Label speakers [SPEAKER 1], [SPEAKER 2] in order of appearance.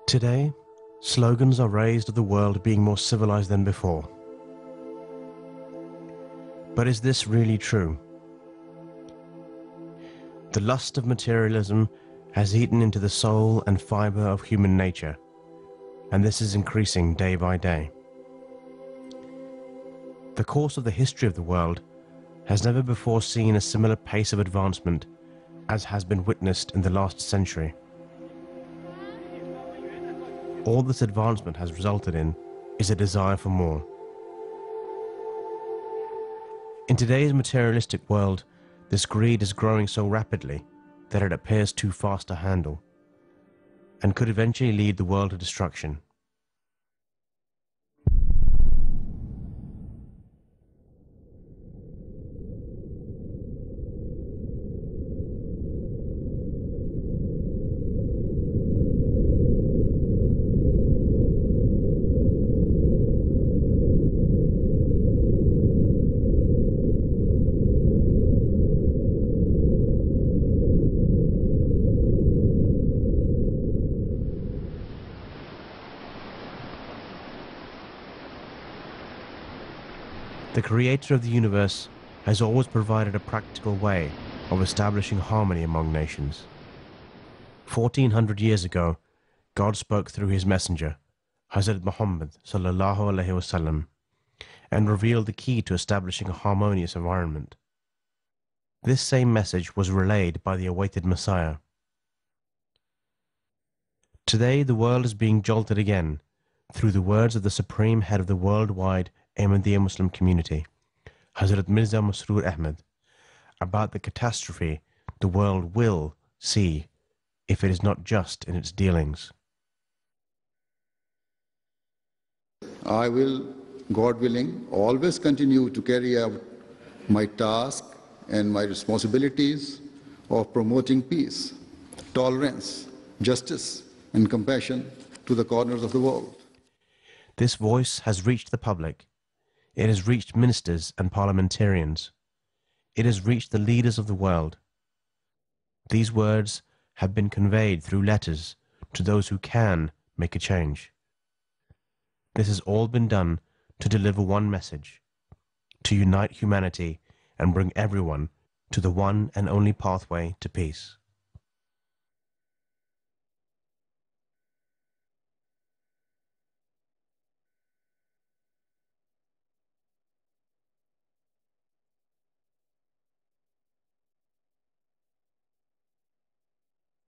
[SPEAKER 1] Today, slogans are raised of the world being more civilized than before. But is this really true? The lust of materialism has eaten into the soul and fiber of human nature, and this is increasing day by day. The course of the history of the world has never before seen a similar pace of advancement as has been witnessed in the last century. All this advancement has resulted in is a desire for more. In today's materialistic world, this greed is growing so rapidly that it appears too fast to handle, and could eventually lead the world to destruction. The creator of the universe has always provided a practical way of establishing harmony among nations. 1400 years ago, God spoke through his messenger, Hazrat Muhammad sallallahu alaihi wasallam, and revealed the key to establishing a harmonious environment. This same message was relayed by the awaited Messiah. Today, the world is being jolted again through the words of the supreme head of the worldwide Ahmadiyya Muslim community, Hazrat Mirza Masroor Ahmad, about the catastrophe the world will see if it is not just in its dealings.
[SPEAKER 2] I will, God willing, always continue to carry out my task and my responsibilities of promoting peace, tolerance, justice, and compassion to the corners of the world.
[SPEAKER 1] This voice has reached the public. It has reached ministers and parliamentarians. It has reached the leaders of the world. These words have been conveyed through letters to those who can make a change. This has all been done to deliver one message, to unite humanity and bring everyone to the one and only pathway to peace.